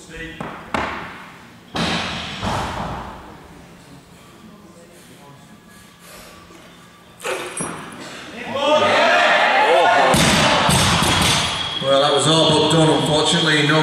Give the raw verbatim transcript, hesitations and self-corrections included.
Well, that was all but done, unfortunately. No